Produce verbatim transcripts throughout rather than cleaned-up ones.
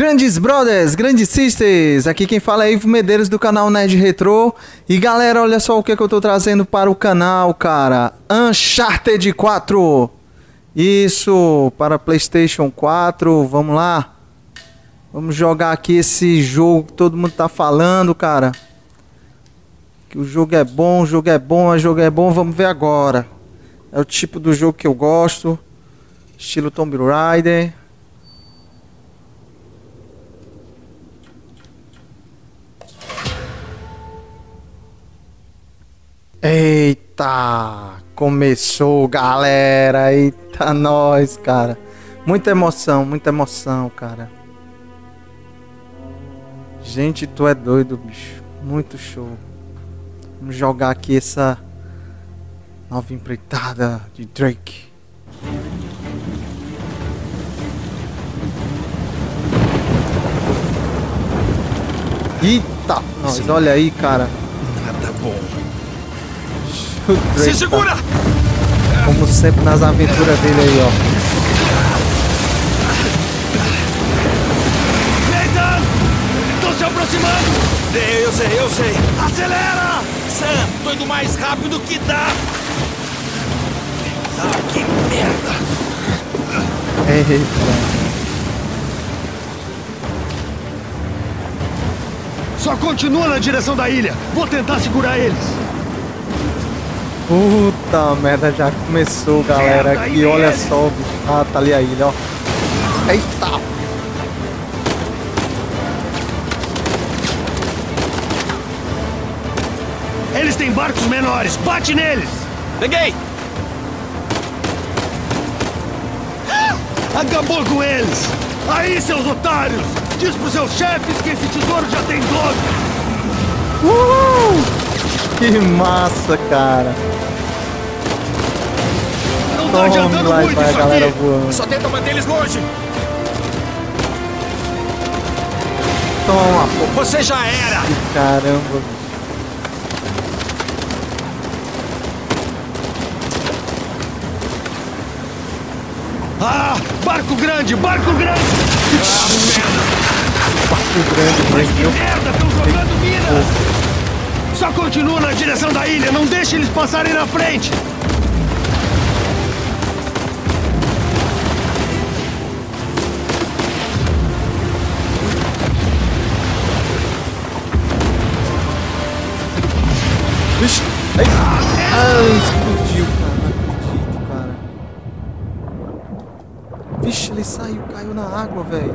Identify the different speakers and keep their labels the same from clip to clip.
Speaker 1: Grandes brothers, grandes sisters, aqui quem fala é Ivo Medeiros do canal Nerd Retro. E galera, olha só o que, é que eu tô trazendo para o canal, cara. Uncharted quatro. Isso, para PlayStation quatro, vamos lá. Vamos jogar aqui esse jogo que todo mundo tá falando, cara. Que o jogo é bom, o jogo é bom, o jogo é bom, vamos ver agora. É o tipo do jogo que eu gosto. Estilo Tomb Raider. Eita, começou, galera. Eita, nós, cara. Muita emoção, muita emoção, cara. Gente, tu é doido, bicho. Muito show. Vamos jogar aqui essa nova empreitada de Drake. Eita, nós, olha aí, cara.
Speaker 2: Nada bom.
Speaker 1: Drake,
Speaker 2: se segura!
Speaker 1: tá, como sempre nas aventuras dele aí, ó.
Speaker 2: Nathan! Tô se aproximando! Eu sei, eu sei. Acelera! Sam, tô indo mais rápido que dá! Ah, que merda!
Speaker 1: Eita.
Speaker 3: Só continua na direção da ilha. Vou tentar segurar eles.
Speaker 1: Puta merda, já começou, galera.
Speaker 3: Merda,
Speaker 1: aqui, olha só. Ah, tá ali a ilha, ó. Eita!
Speaker 3: Eles têm barcos menores. Bate neles.
Speaker 2: Peguei!
Speaker 3: Acabou com eles. Aí, seus otários. Diz pros seus chefes que esse tesouro já tem dono.
Speaker 1: Uhul! Que massa, cara.
Speaker 3: Não tá
Speaker 1: Tome
Speaker 3: adiantando
Speaker 1: lá e
Speaker 3: muito
Speaker 1: vai a
Speaker 3: isso
Speaker 1: galera
Speaker 3: aqui.
Speaker 1: voando.
Speaker 2: Só tenta manter eles longe!
Speaker 1: Toma, pô.
Speaker 2: Você já era!
Speaker 1: Caramba.
Speaker 3: Ah, barco grande, barco grande.
Speaker 1: Barco grande,
Speaker 3: Mas
Speaker 1: mas
Speaker 3: que
Speaker 1: meu.
Speaker 3: merda, estão jogando minas. Só continua na direção da ilha. Não deixe eles passarem na frente.
Speaker 1: Vixe. Ai. Ah, explodiu, cara. Não acredito, cara. Vixe, ele saiu, caiu na água, velho.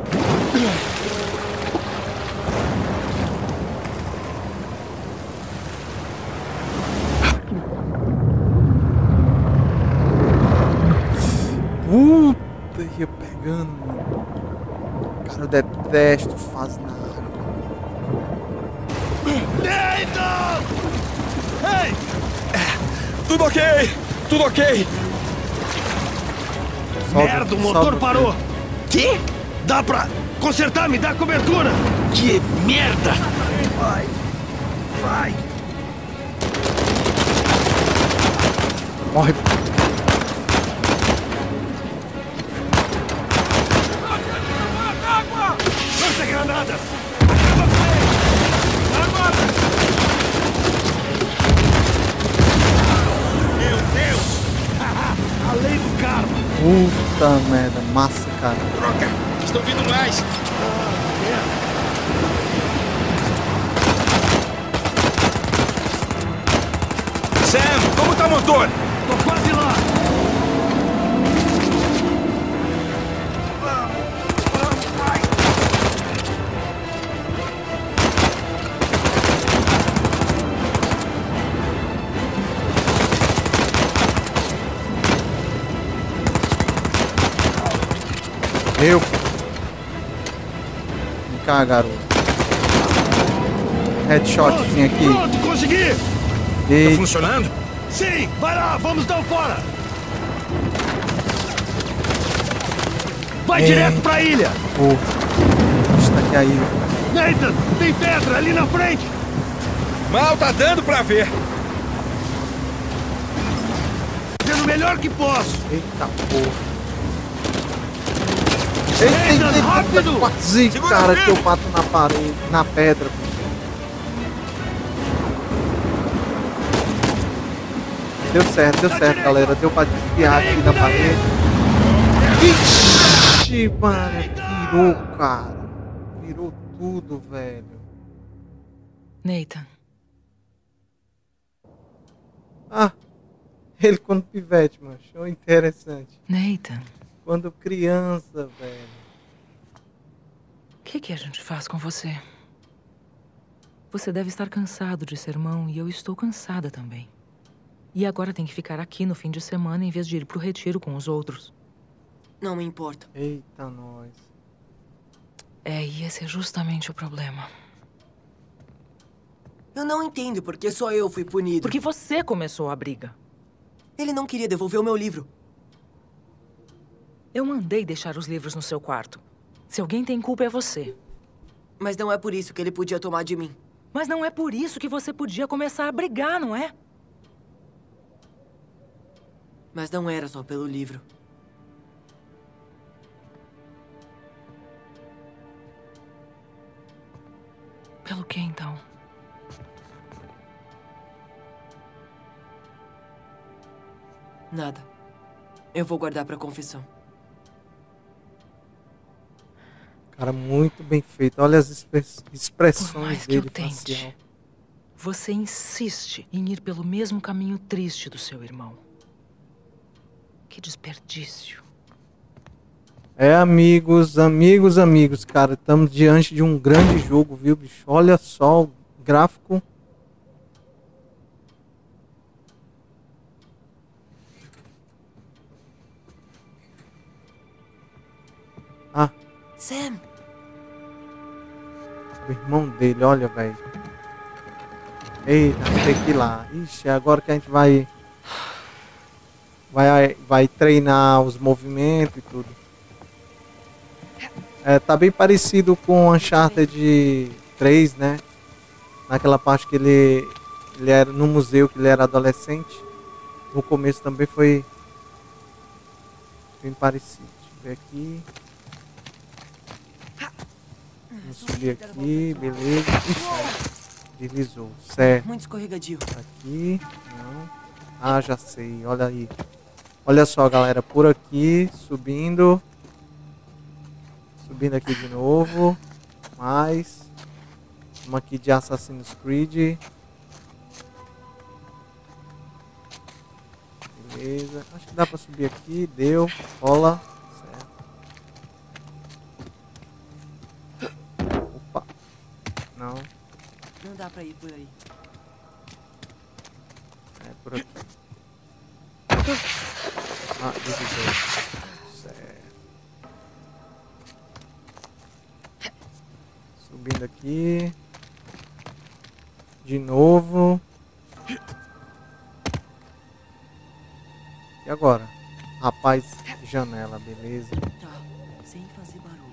Speaker 1: Puta, ia pegando, mano. Cara, eu detesto fase na água.
Speaker 3: Nathan! Ei!
Speaker 2: Tudo ok! Tudo ok!
Speaker 1: Sobe,
Speaker 3: Merda, o motor
Speaker 1: sobe,
Speaker 3: parou.
Speaker 2: Que?
Speaker 3: Dá pra consertar? Me dá cobertura.
Speaker 2: Que merda!
Speaker 3: Vai. Vai.
Speaker 1: Morre.
Speaker 3: Lança granada. Meu Deus! A lei do karma.
Speaker 1: Puta merda, massa, cara.
Speaker 2: Troca! Estão vindo mais! Sam, como tá o motor?
Speaker 3: Tô quase lá.
Speaker 1: Eu. Vem cá, garoto. Headshotzinho aqui.
Speaker 3: Pronto, consegui.
Speaker 2: Tá
Speaker 1: E
Speaker 2: funcionando?
Speaker 3: Sim, vai lá, vamos dar um fora. Vai
Speaker 1: É.
Speaker 3: direto pra ilha.
Speaker 1: pô. Está aqui a ilha.
Speaker 3: Nathan, tem pedra ali na frente.
Speaker 2: Mal tá dando pra ver.
Speaker 3: Fazendo o melhor que posso.
Speaker 1: Eita porra. Eita, eita,
Speaker 3: Nathan,
Speaker 1: eita.
Speaker 3: rápido! Rápido!
Speaker 1: Quase,
Speaker 2: Segura
Speaker 1: cara, que
Speaker 2: firme.
Speaker 1: eu bato na parede, na pedra. Deu certo, deu certo, galera. Deu pra desviar aqui da parede. Vixe, mano. Virou, cara. Virou tudo, velho.
Speaker 4: Nathan,
Speaker 1: Ah, ele quando pivete, mano. Show interessante.
Speaker 4: Nathan,
Speaker 1: Quando criança, velho.
Speaker 4: o que, que a gente faz com você? Você deve estar cansado de ser irmão e eu estou cansada também. E agora tem que ficar aqui no fim de semana em vez de ir pro retiro com os outros.
Speaker 5: Não me importa.
Speaker 1: Eita, nós.
Speaker 4: É, e esse é justamente o problema.
Speaker 5: Eu não entendo porque só eu fui punido.
Speaker 4: Porque você começou a briga.
Speaker 5: Ele não queria devolver o meu livro.
Speaker 4: Eu mandei deixar os livros no seu quarto. Se alguém tem culpa é você.
Speaker 5: Mas não é por isso que ele podia tomar de mim.
Speaker 4: Mas não é por isso que você podia começar a brigar, não é?
Speaker 5: Mas não era só pelo livro.
Speaker 4: Pelo que então?
Speaker 5: Nada. Eu vou guardar pra confissão.
Speaker 1: Cara, muito bem feito. Olha as expre-
Speaker 4: Por
Speaker 1: expressões
Speaker 4: mais que eu
Speaker 1: dele
Speaker 4: tente,
Speaker 1: facial.
Speaker 4: você insiste em ir pelo mesmo caminho triste do seu irmão. Que desperdício.
Speaker 1: É, amigos, amigos, amigos, cara. Estamos diante de um grande jogo, viu, bicho? Olha só o gráfico. Ah,
Speaker 5: Sam!
Speaker 1: o irmão dele, olha, velho. Eita, tem que ir lá. Ixi, é agora que a gente vai... Vai, vai treinar os movimentos e tudo. É, tá bem parecido com o Uncharted três, né? Naquela parte que ele, ele era no museu, que ele era adolescente. No começo também foi bem parecido. Deixa eu ver aqui. Vamos subir aqui, beleza. Ixi, deslizou, certo.
Speaker 5: Muito escorregadio.
Speaker 1: Aqui, não. Ah, já sei, olha aí. Olha só, galera, por aqui, subindo. Subindo aqui de novo. Mais. Uma aqui de Assassin's Creed. Beleza. Acho que dá pra subir aqui. Deu. Rola. Certo. Opa. Não.
Speaker 5: Não dá pra ir por aí.
Speaker 1: É por aqui. Ah, deslizou. Certo. Subindo aqui. De novo. E agora? Rapaz, janela, beleza.
Speaker 5: Tá, sem fazer barulho.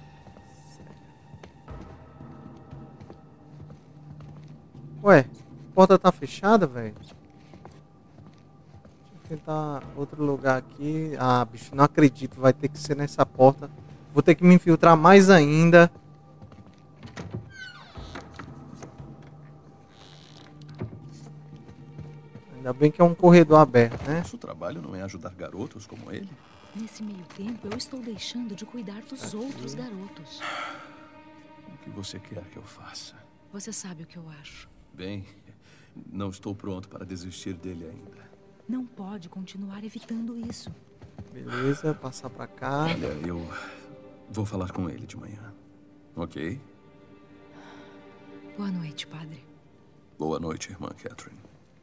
Speaker 1: Ué, a porta tá fechada, velho? Deixa eu tentar outro lugar aqui. Ah, bicho, não acredito. Vai ter que ser nessa porta. Vou ter que me infiltrar mais ainda. Ainda bem que é um corredor aberto, né?
Speaker 6: Nosso trabalho não é ajudar garotos como ele?
Speaker 7: Nesse meio tempo, eu estou deixando de cuidar dos outros garotos.
Speaker 6: O que você quer que eu faça?
Speaker 7: Você sabe o que eu acho.
Speaker 6: Bem, não estou pronto para desistir dele ainda.
Speaker 7: Não pode continuar evitando isso.
Speaker 1: Beleza, passar pra cá.
Speaker 6: Olha, eu vou falar com ele de manhã. Ok?
Speaker 7: Boa noite, padre.
Speaker 6: Boa noite, irmã Catherine.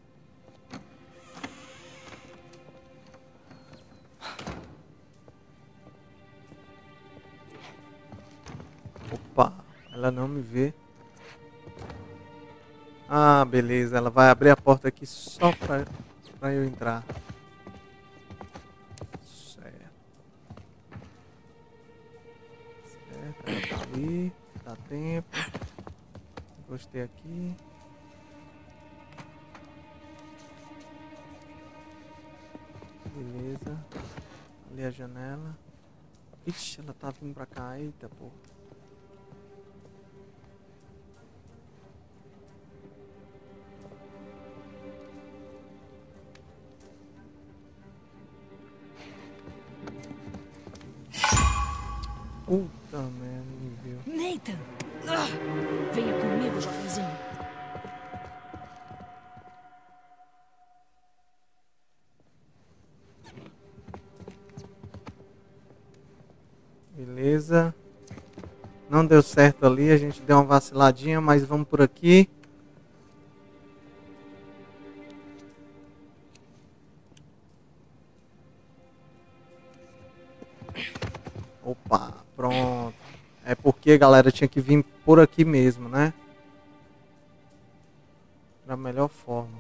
Speaker 1: Opa, ela não me vê. Ah, beleza. Ela vai abrir a porta aqui só pra, pra eu entrar. Certo. Certo, ela tá ali. Dá tempo. Gostei aqui. Beleza. Ali a janela. Ixi, ela tá vindo pra cá. Eita, pô. Puta merda, me viu.
Speaker 7: Nathan! Ah! Venha comigo, jovenzinho.
Speaker 1: Beleza. Não deu certo ali, a gente deu uma vaciladinha, mas vamos por aqui. Opa, pronto. É porque, galera, tinha que vir por aqui mesmo, né? Da melhor forma.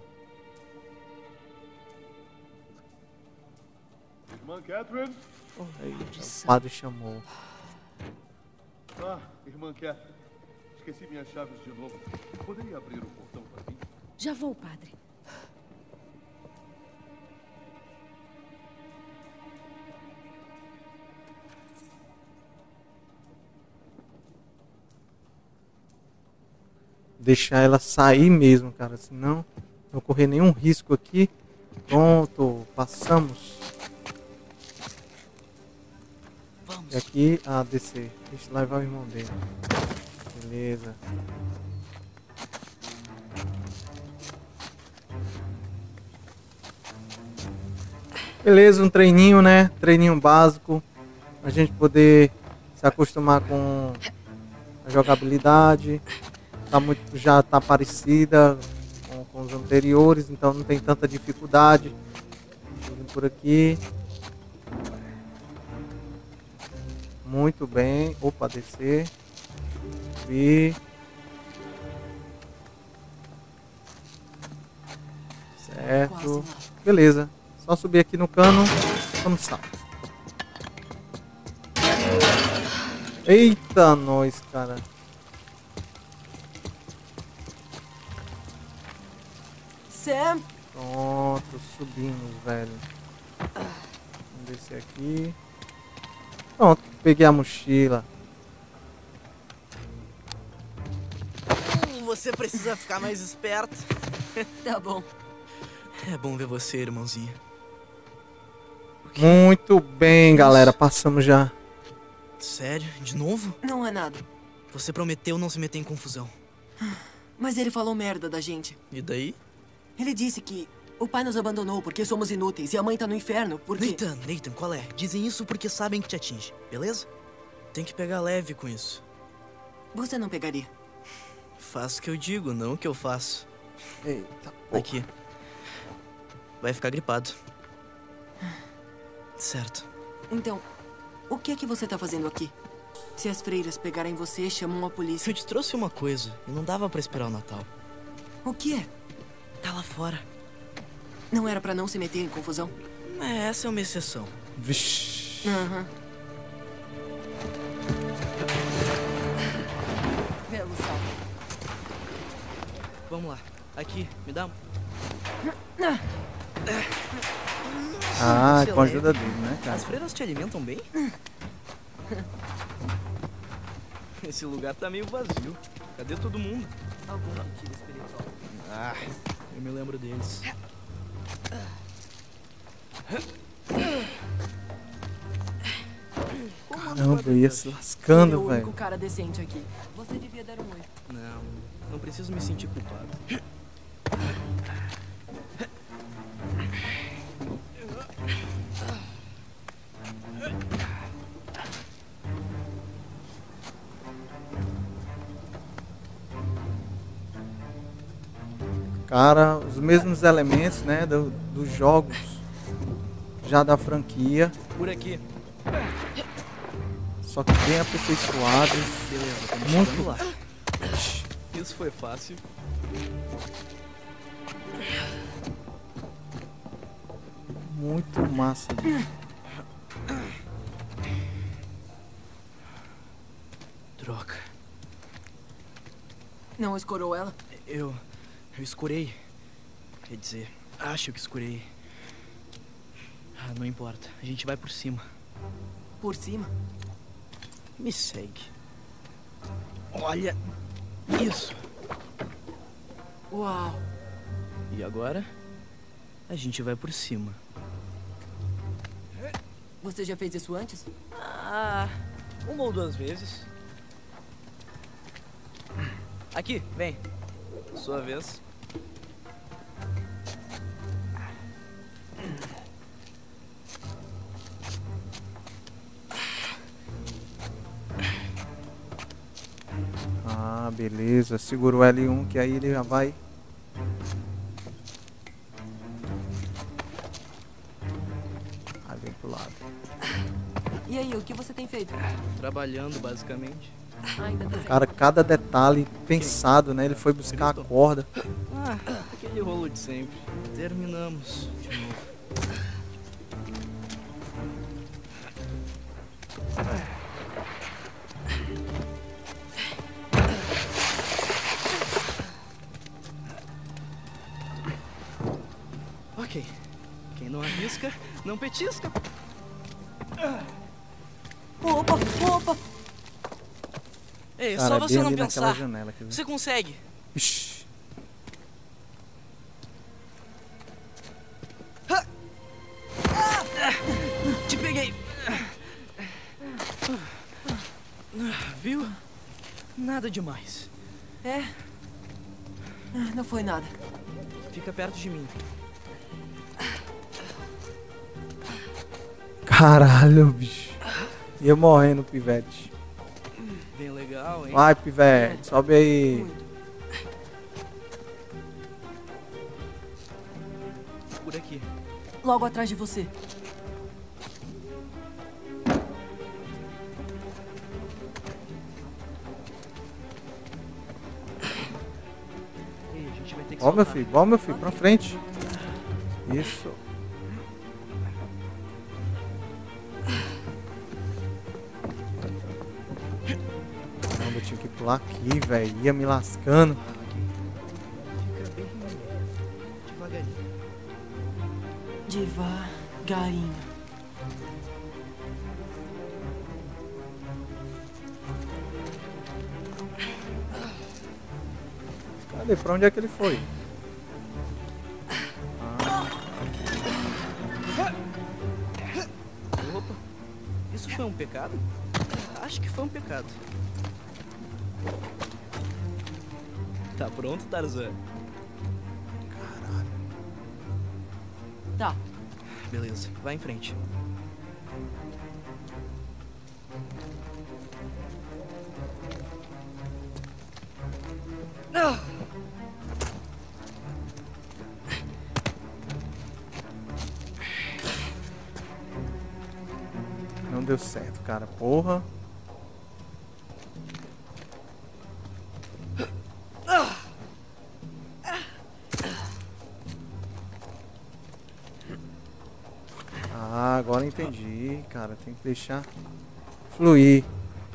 Speaker 3: Irmã Catherine?
Speaker 1: Aí, o padre chamou.
Speaker 3: Ah, irmã Catherine. Esqueci minhas chaves de novo. Poderia abrir o portão para mim?
Speaker 7: Já vou, padre.
Speaker 1: Deixar ela sair mesmo, cara. Senão não correr nenhum risco aqui. Pronto, passamos. E aqui, a descer. Deixa eu levar o irmão dele. Beleza. Beleza, um treininho, né? Treininho básico. A gente poder se acostumar com a jogabilidade. Tá muito, já tá parecida com, com os anteriores, então não tem tanta dificuldade. Vou por aqui. Muito bem. Opa, descer. Subir. Certo. Beleza. Só subir aqui no cano. Vamos salto. Eita, nós, cara.
Speaker 5: Sam!
Speaker 1: Pronto, subimos, velho. Vamos descer aqui. Pronto, peguei a mochila.
Speaker 8: Você precisa ficar mais esperto.
Speaker 5: Tá bom.
Speaker 8: É bom ver você, irmãozinho.
Speaker 1: Muito bem, galera. Passamos já.
Speaker 8: Sério? De novo?
Speaker 5: Não é nada.
Speaker 8: Você prometeu não se meter em confusão.
Speaker 5: Mas ele falou merda da gente.
Speaker 8: E daí?
Speaker 5: Ele disse que o pai nos abandonou porque somos inúteis e a mãe tá no inferno porque...
Speaker 8: Nathan, Nathan, qual é? Dizem isso porque sabem que te atinge, beleza? Tem que pegar leve com isso.
Speaker 5: Você não pegaria.
Speaker 8: Faço o que eu digo, não o que eu faço.
Speaker 1: Eita, porra.
Speaker 8: Aqui. Vai ficar gripado. Certo.
Speaker 5: Então, o que é que você tá fazendo aqui? Se as freiras pegarem você, chamam a polícia.
Speaker 8: Eu te trouxe uma coisa e não dava pra esperar o Natal.
Speaker 5: O que é?
Speaker 8: Tá lá fora.
Speaker 5: Não era pra não se meter em confusão?
Speaker 8: É, essa é uma exceção.
Speaker 1: Vixe.
Speaker 5: Aham. Belo salto.
Speaker 8: Vamos lá. Aqui, me dá um...
Speaker 1: Ah,
Speaker 8: Você
Speaker 1: com a
Speaker 8: leve.
Speaker 1: ajuda dele, né, cara?
Speaker 8: As freiras te alimentam bem? Esse lugar tá meio vazio. Cadê todo mundo?
Speaker 5: Algum motivo espiritual.
Speaker 8: Ah, eu me lembro deles.
Speaker 1: Caramba, eu ia se
Speaker 5: Ele é
Speaker 1: lascando,
Speaker 5: o
Speaker 1: velho.
Speaker 5: único cara decente aqui. Você devia dar um oi.
Speaker 8: Não, não preciso me sentir culpado.
Speaker 1: Cara, os mesmos elementos, né, do, dos jogos já da franquia,
Speaker 8: Por aqui.
Speaker 1: só que bem aperfeiçoados.
Speaker 8: Beleza, estamos
Speaker 1: Muito-
Speaker 8: chegando lá. Isso foi fácil.
Speaker 1: Muito massa.
Speaker 8: Droga.
Speaker 5: Não escorou ela?
Speaker 8: Eu... eu escurei. Quer dizer, acho que escurei. Ah, não importa. A gente vai por cima.
Speaker 5: Por cima?
Speaker 8: Me segue. Olha isso.
Speaker 5: Uau.
Speaker 8: E agora, a gente vai por cima.
Speaker 5: Você já fez isso antes?
Speaker 8: Ah, uma ou duas vezes. Aqui, vem. Sua vez.
Speaker 1: Ah, beleza. Segura o L um que aí ele já vai. Aí vem pro lado.
Speaker 5: E aí, o que você tem feito?
Speaker 8: Trabalhando, basicamente.
Speaker 5: Ainda tá
Speaker 1: Cara, cada detalhe pensado, né? Ele foi buscar a corda.
Speaker 8: Ah, aquele rolo de sempre. Terminamos de novo. Ok. Quem não arrisca, não petisca.
Speaker 5: Opa, opa!
Speaker 8: Ei, é
Speaker 1: Cara,
Speaker 8: só
Speaker 1: é
Speaker 8: você
Speaker 1: bem
Speaker 8: não
Speaker 1: ali naquela
Speaker 8: pensar.
Speaker 1: janela, quer ver?
Speaker 8: Você consegue.
Speaker 1: Ixi.
Speaker 8: Te peguei. Viu? Nada demais.
Speaker 5: É? Ah, não foi nada.
Speaker 8: Fica perto de mim.
Speaker 1: Caralho, bicho. Ia morrendo, pivete.
Speaker 8: Bem legal, hein?
Speaker 1: Vai, pivete. Sobe aí.
Speaker 5: Muito.
Speaker 8: Por aqui.
Speaker 5: Logo atrás de você.
Speaker 8: Ei, a gente vai ter que
Speaker 1: Ó, meu
Speaker 8: soltar.
Speaker 1: filho. Ó, meu filho. Pra frente. Isso. Caramba, eu tinha que pular aqui, velho. Ia me lascando.
Speaker 8: Fica bem devagarinho.
Speaker 5: Devagarinho.
Speaker 1: Cadê? Pra onde é que ele foi?
Speaker 8: Opa, isso foi um pecado? Acho que foi um pecado. Tá pronto, Tarzan?
Speaker 5: Tá.
Speaker 8: Beleza, vai em frente. Ah!
Speaker 1: Não deu certo, cara. Porra. Ah, agora entendi, cara. Tem que deixar fluir.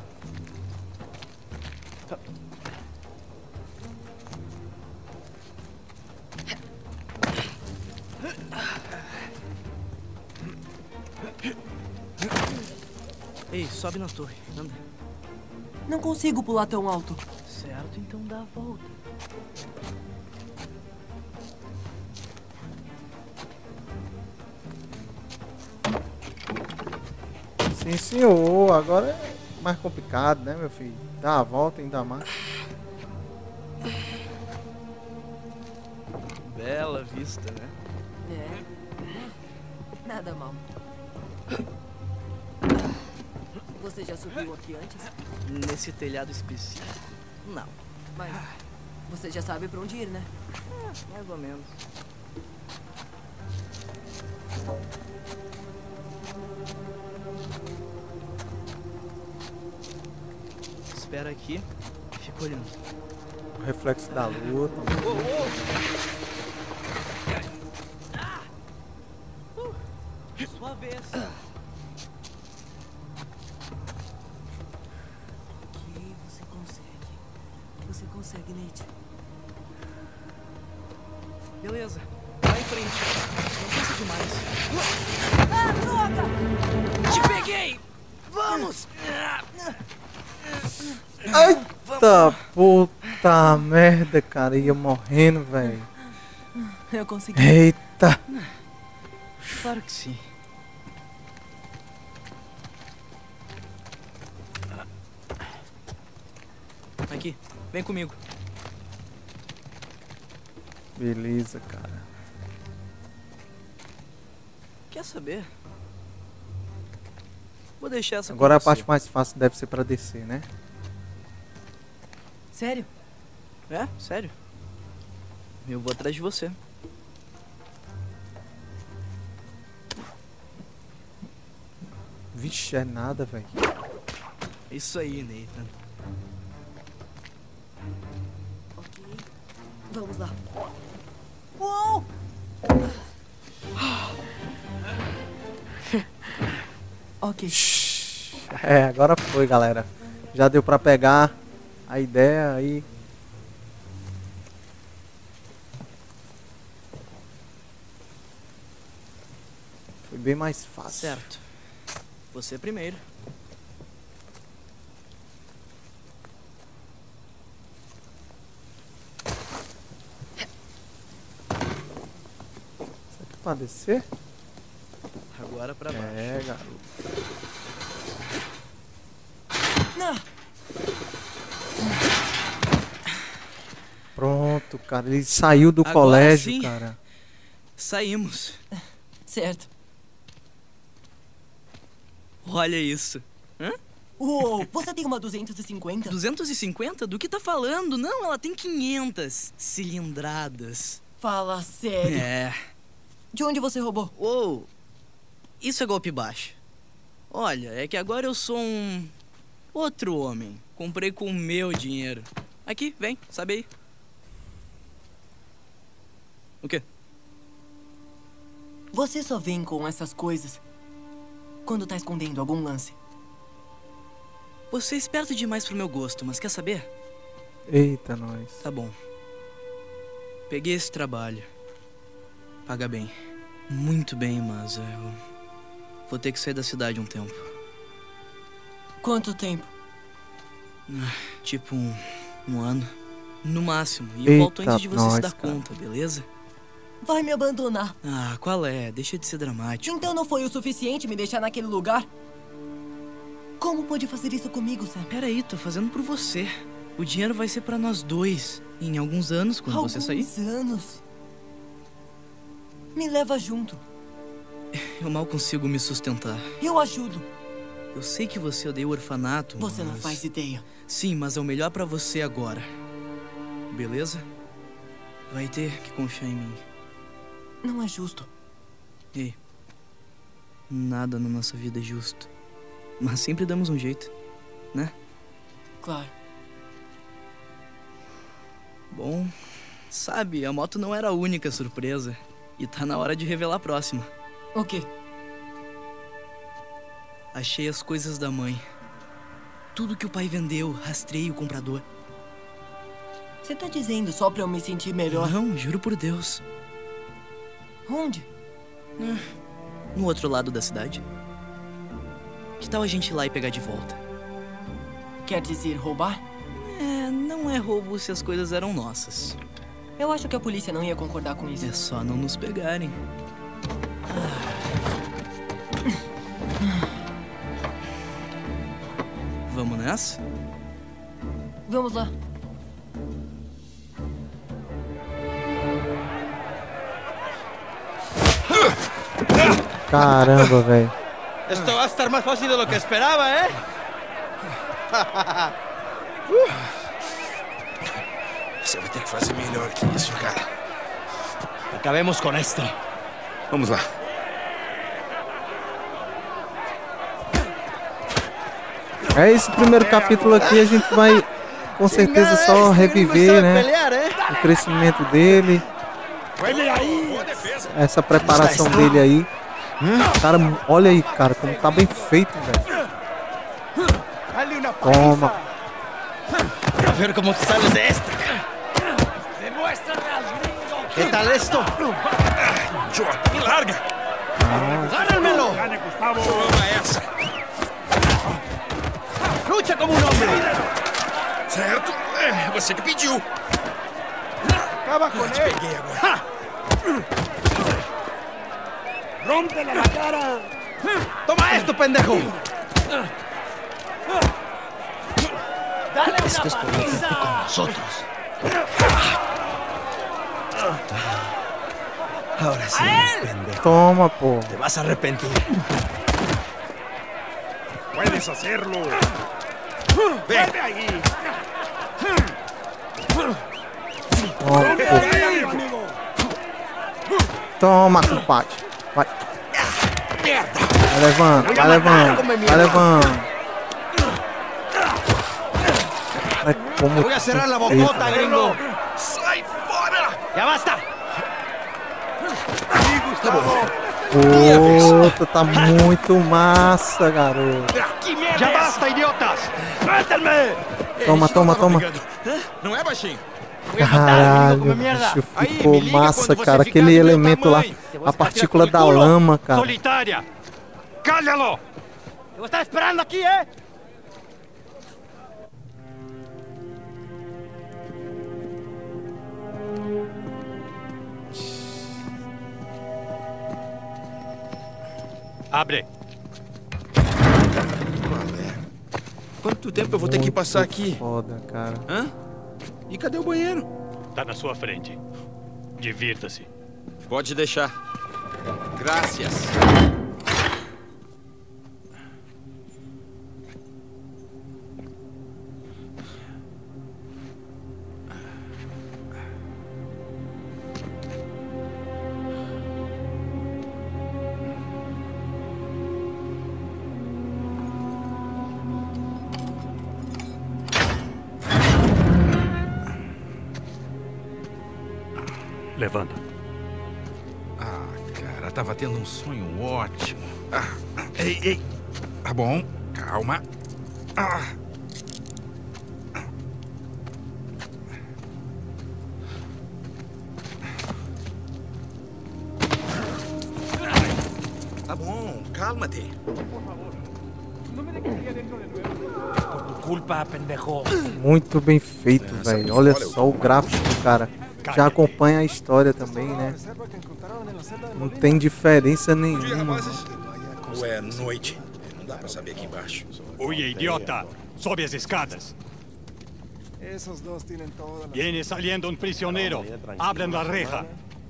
Speaker 8: Ei, sobe na torre, anda.
Speaker 5: Não consigo pular tão alto.
Speaker 8: Certo, então dá a volta.
Speaker 1: Sim, senhor. Agora é mais complicado, né, meu filho? Dá a volta ainda mais.
Speaker 8: Bela vista, né?
Speaker 5: É. Nada mal. Você já subiu aqui antes?
Speaker 8: Nesse telhado específico. Não,
Speaker 5: Mas você já sabe pra onde ir, né?
Speaker 8: mais ou menos. Espera aqui e fica olhando.
Speaker 1: O reflexo da lua.
Speaker 8: Sua vez.
Speaker 5: Ok, você consegue. Você consegue, Nate.
Speaker 8: Beleza, vai em frente. Não pensa demais.
Speaker 5: Ah, droga!
Speaker 8: Te peguei! Vamos!
Speaker 1: Eita, puta merda, cara. Ia morrendo, velho.
Speaker 5: Eu consegui.
Speaker 1: Eita.
Speaker 8: Claro que sim. Aqui, vem comigo.
Speaker 1: Beleza, cara.
Speaker 8: Quer saber? Vou deixar essa
Speaker 1: Agora a
Speaker 8: com
Speaker 1: parte
Speaker 8: você.
Speaker 1: mais fácil deve ser pra descer, né?
Speaker 5: Sério?
Speaker 8: É, sério. Eu vou atrás de você.
Speaker 1: Vixe, é nada, velho.
Speaker 8: Isso aí, Nathan.
Speaker 5: Ok. Vamos lá. Uou! Ok.
Speaker 1: É, agora foi, galera. Já deu pra pegar a ideia aí. Foi bem mais fácil.
Speaker 8: Certo. Você primeiro.
Speaker 1: Isso aqui pra descer?
Speaker 8: Agora pra baixo.
Speaker 1: É, garoto. Pronto, cara. Ele saiu do
Speaker 8: Agora
Speaker 1: colégio,
Speaker 8: sim.
Speaker 1: cara.
Speaker 8: Saímos.
Speaker 5: Certo.
Speaker 8: Olha isso. Hã?
Speaker 5: Uou, você tem uma duzentos e cinquenta?
Speaker 8: duzentos e cinquenta? Do que tá falando? Não, ela tem quinhentas cilindradas.
Speaker 5: Fala sério.
Speaker 8: É.
Speaker 5: De onde você roubou?
Speaker 8: Uou. Isso é golpe baixo. Olha, é que agora eu sou um... outro homem. Comprei com o meu dinheiro. Aqui, vem, sabe aí. O quê?
Speaker 5: Você só vem com essas coisas quando tá escondendo algum lance.
Speaker 8: Você é esperto demais pro meu gosto, mas quer saber?
Speaker 1: Eita, nós.
Speaker 8: Tá bom. Peguei esse trabalho. Paga bem. Muito bem, mas eu vou ter que sair da cidade um tempo.
Speaker 5: Quanto tempo?
Speaker 8: Tipo um, um ano. No máximo. E
Speaker 1: Eita,
Speaker 8: eu volto antes de você
Speaker 1: nós,
Speaker 8: se dar
Speaker 1: cara.
Speaker 8: conta, beleza?
Speaker 5: Vai me abandonar.
Speaker 8: Ah, qual é? Deixa de ser dramático.
Speaker 5: Então não foi o suficiente me deixar naquele lugar? Como pode fazer isso comigo, Sam?
Speaker 8: Peraí, tô fazendo por você. O dinheiro vai ser pra nós dois. E em alguns anos, quando
Speaker 5: Alguns
Speaker 8: você sair,
Speaker 5: anos. Me leva junto.
Speaker 8: eu mal consigo me sustentar.
Speaker 5: Eu ajudo.
Speaker 8: Eu sei que você odeia o orfanato,
Speaker 5: Você não
Speaker 8: mas...
Speaker 5: faz ideia.
Speaker 8: Sim, mas é o melhor pra você agora. Beleza? Vai ter que confiar em mim.
Speaker 5: Não é justo.
Speaker 8: Ei, nada na nossa vida é justo. Mas sempre damos um jeito, né?
Speaker 5: Claro.
Speaker 8: Bom, sabe, a moto não era a única surpresa. E tá na hora de revelar a próxima.
Speaker 5: O quê?
Speaker 8: Achei as coisas da mãe. Tudo que o pai vendeu, rastreio o comprador.
Speaker 5: Você tá dizendo só pra eu me sentir melhor?
Speaker 8: Não, juro por Deus.
Speaker 5: Onde?
Speaker 8: No outro lado da cidade. Que tal a gente ir lá e pegar de volta?
Speaker 5: Quer dizer, roubar?
Speaker 8: É, não é roubo se as coisas eram nossas.
Speaker 5: Eu acho que a polícia não ia concordar com isso.
Speaker 8: É só não nos pegarem. Vamos nessa?
Speaker 5: Vamos lá.
Speaker 1: Caramba, velho.
Speaker 2: Esto va a estar más fácil de lo que esperaba, ¿eh?
Speaker 9: Você vai ter que fazer melhor que isso, cara.
Speaker 2: Acabemos con esto.
Speaker 9: Vamos lá.
Speaker 1: É esse primeiro capítulo aqui, a gente vai com certeza só reviver, né? O crescimento dele. Essa preparação dele aí. Cara, olha aí, cara, como tá bem feito, velho. Toma.
Speaker 2: A ver cómo te sales de esta. ¿Qué tal esto?
Speaker 9: Idiota, me larga.
Speaker 2: ¡Gánenmelo!
Speaker 9: Toma essa.
Speaker 2: Lucha como um homem!
Speaker 9: Certo. É, você que pediu.
Speaker 2: Acaba com ele!
Speaker 9: Peguei agora.
Speaker 2: Rómpela na cara! Toma esto, pendejo! Dale una paliza!
Speaker 9: Nosotros. Ahora sí, pendejo.
Speaker 1: Toma, pô.
Speaker 9: Te vas a arrepentir. Puedes hacerlo. Ven ahí.
Speaker 1: Toma, pô. Toma, compadre. Vai. Vai levando, vai levando, vai levando. Ai, como
Speaker 2: Voy a cerrar la bocota, gringo!
Speaker 9: Sai fora!
Speaker 2: ¡Ya basta!
Speaker 1: Puta, tá muito massa, garoto.
Speaker 2: ¡Ya basta, idiotas! ¡Suéltenme!
Speaker 1: Toma, toma, toma.
Speaker 9: Não é, baixinho?
Speaker 1: Caralho, bicho, ficou massa, cara. Aquele elemento lá, a partícula da lama, cara.
Speaker 2: Solitária! ¡Cállalo! Eu estou esperando aqui, eh? Abre.
Speaker 9: Quanto tempo eu vou ter que passar aqui?
Speaker 1: Foda, cara.
Speaker 9: Hã? E cadê o banheiro?
Speaker 2: Tá na sua frente. Divirta-se.
Speaker 9: Pode deixar. Graças.
Speaker 2: Levanta.
Speaker 9: Ah, cara, tava tendo um sonho ótimo. Ah, ei, ei. Tá bom, calma. Ah. Tá bom, calma-te.
Speaker 2: Culpa, pendejo.
Speaker 1: Muito bem feito, velho. Olha só o gráfico, cara. Já acompanha a história também, né? Não tem diferença nenhuma.
Speaker 9: Ou é noite? Não dá pra saber aqui embaixo.
Speaker 2: Oye, idiota. Sobe as escadas. Viene saliendo un prisionero. Abran la reja.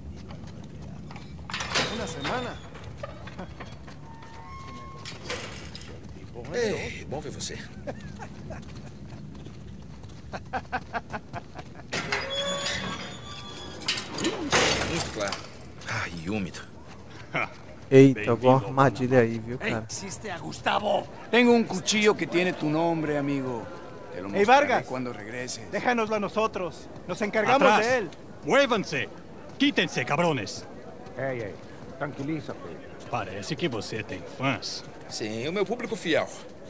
Speaker 9: Ei, bom ver você. Muito claro. Ai, úmido.
Speaker 1: Eita, boa armadilha aí, viu, cara?
Speaker 2: Existe a Gustavo.
Speaker 10: Tengo un cuchillo que tiene tu nombre, amigo. Te lo
Speaker 2: Hey,
Speaker 10: mostraré
Speaker 2: Vargas.
Speaker 10: cuando regreses.
Speaker 2: Déjanoslo a nosotros. Nos encargamos
Speaker 10: Atrás.
Speaker 2: de él. Muévanse. Quítense, cabrones.
Speaker 11: Ei, ei, tranquiliza-te.
Speaker 2: Parece que você tem fãs.
Speaker 9: Sim, o meu público fiel.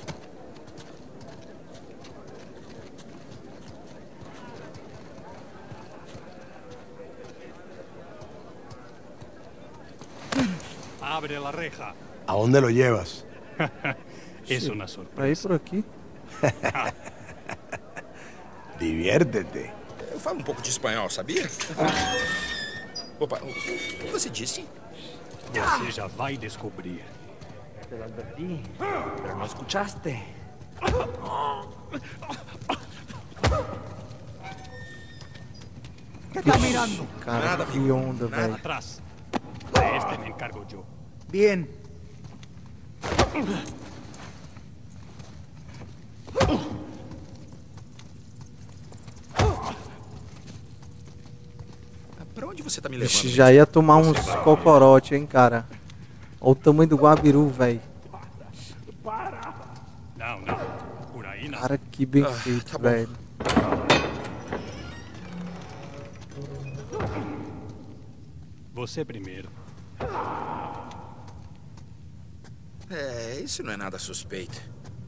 Speaker 2: Abre la reja.
Speaker 11: ¿A dónde lo llevas?
Speaker 2: Es
Speaker 1: Sí,
Speaker 2: una
Speaker 1: Aí
Speaker 2: sorpresa.
Speaker 1: por aqui.
Speaker 11: Diviértete.
Speaker 9: Eu falo um pouco de espanhol, sabia? Opa, o que você disse?
Speaker 2: Você já vai descobrir.
Speaker 10: Te lo advertí, pero no escuchaste.
Speaker 2: ¿Qué está mirando?
Speaker 1: Cara, que onda, velho.
Speaker 2: Atrás. De este me encargo yo.
Speaker 10: Bien.
Speaker 9: Pra onde você tá me levando?
Speaker 1: Vixe, já ia tomar uns cocorote, hein, cara. Olha o tamanho do Guabiru, velho.
Speaker 2: Não, não. Por aí não.
Speaker 1: Cara, que bem
Speaker 9: Ah,
Speaker 1: feito,
Speaker 9: tá bom.
Speaker 1: velho.
Speaker 2: Você primeiro.
Speaker 9: É, isso não é nada suspeito.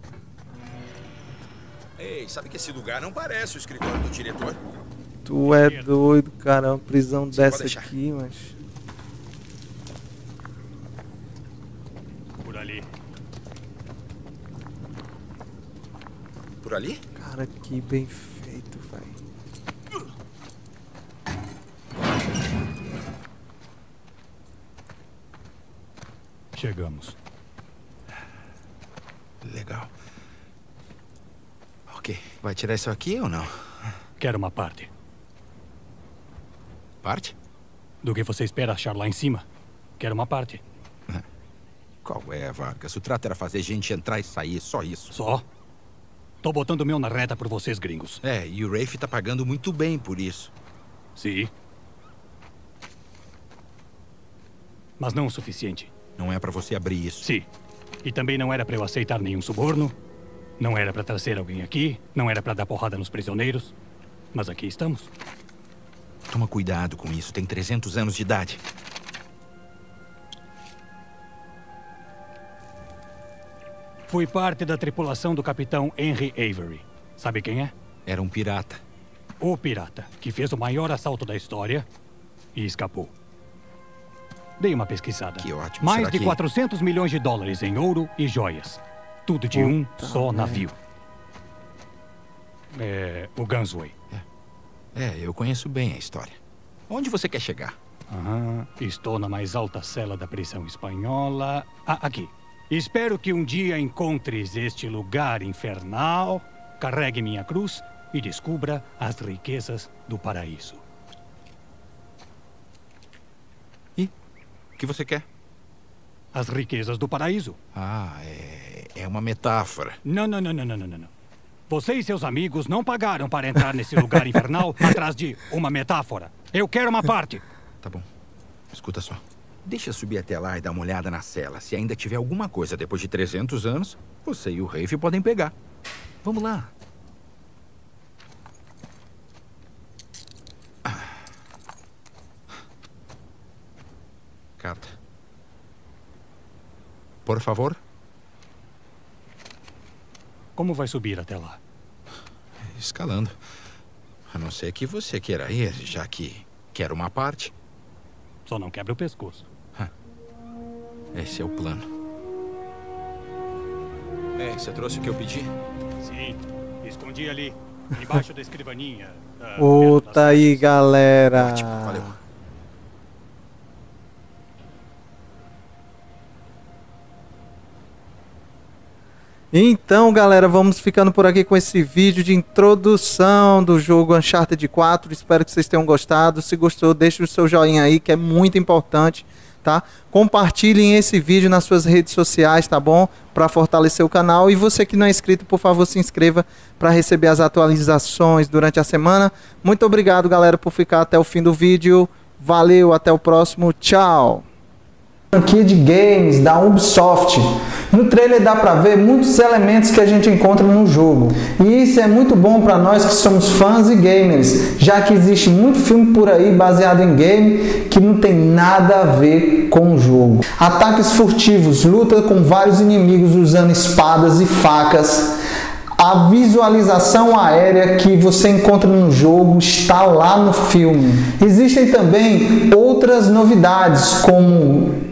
Speaker 9: Ei, sabe que esse lugar não parece o escritório do diretor?
Speaker 1: Tu é doido, cara. Uma prisão
Speaker 9: Você
Speaker 1: dessa
Speaker 9: pode deixar.
Speaker 1: aqui, mas...
Speaker 2: Por ali.
Speaker 9: por ali?
Speaker 1: Cara, que bem feito, velho.
Speaker 12: Chegamos.
Speaker 9: Legal. Ok, vai tirar isso aqui ou não?
Speaker 12: Quero uma parte.
Speaker 9: Parte?
Speaker 12: Do que você espera achar lá em cima. Quero uma parte.
Speaker 9: Qual é, Vargas? O trato era fazer gente entrar e sair, só isso.
Speaker 12: Só? Tô botando o meu na reta por vocês, gringos.
Speaker 9: É, e o Rafe tá pagando muito bem por isso.
Speaker 12: Sim. Mas não o suficiente.
Speaker 9: Não é pra você abrir isso.
Speaker 12: Sim. E também não era pra eu aceitar nenhum suborno. Não era pra trazer alguém aqui. Não era pra dar porrada nos prisioneiros. Mas aqui estamos.
Speaker 9: Toma cuidado com isso. Tem trezentos anos de idade.
Speaker 12: Fui parte da tripulação do capitão Henry Avery. Sabe quem é?
Speaker 9: Era um pirata.
Speaker 12: O pirata, que fez o maior assalto da história e escapou. Dei uma pesquisada.
Speaker 9: Que ótimo.
Speaker 12: Mais
Speaker 9: Será
Speaker 12: de
Speaker 9: que...
Speaker 12: quatrocentos milhões de dólares em ouro e joias. Tudo de um só navio. É, o Gunsway.
Speaker 9: É. é, eu conheço bem a história. Onde você quer chegar?
Speaker 12: Aham, estou na mais alta cela da prisão espanhola. Ah, aqui. Espero que um dia encontres este lugar infernal, carregue minha cruz e descubra as riquezas do paraíso.
Speaker 9: E? O que você quer?
Speaker 12: As riquezas do paraíso.
Speaker 9: Ah, é, é uma metáfora.
Speaker 12: Não, não, não, não, não, não, não. Você e seus amigos não pagaram para entrar nesse lugar infernal atrás de uma metáfora. Eu quero uma parte.
Speaker 9: Tá bom. Escuta só. Deixa eu subir até lá e dar uma olhada na cela. Se ainda tiver alguma coisa depois de trezentos anos, você e o Rafe podem pegar. Vamos lá. Carta. Por favor.
Speaker 12: Como vai subir até lá?
Speaker 9: Escalando. A não ser que você queira ir, já que quer uma parte.
Speaker 12: Só não quebra o pescoço.
Speaker 9: Esse é o plano. É, você trouxe o que eu pedi?
Speaker 12: Sim, escondi ali, embaixo da escrivaninha.
Speaker 1: Puta aí, galera.
Speaker 9: Ótimo, valeu.
Speaker 1: Então, galera, vamos ficando por aqui com esse vídeo de introdução do jogo Uncharted quatro. Espero que vocês tenham gostado. Se gostou, deixe o seu joinha aí, que é muito importante, tá? Compartilhem esse vídeo nas suas redes sociais, tá bom? Para fortalecer o canal. E você que não é inscrito, por favor, se inscreva para receber as atualizações durante a semana. Muito obrigado, galera, por ficar até o fim do vídeo. Valeu, até o próximo. Tchau! Franquia de games da Ubisoft. No trailer dá pra ver muitos elementos que a gente encontra no jogo. E isso é muito bom para nós que somos fãs e gamers, já que existe muito filme por aí baseado em game que não tem nada a ver com o jogo. Ataques furtivos, luta com vários inimigos usando espadas e facas. A visualização aérea que você encontra no jogo está lá no filme. Existem também outras novidades, como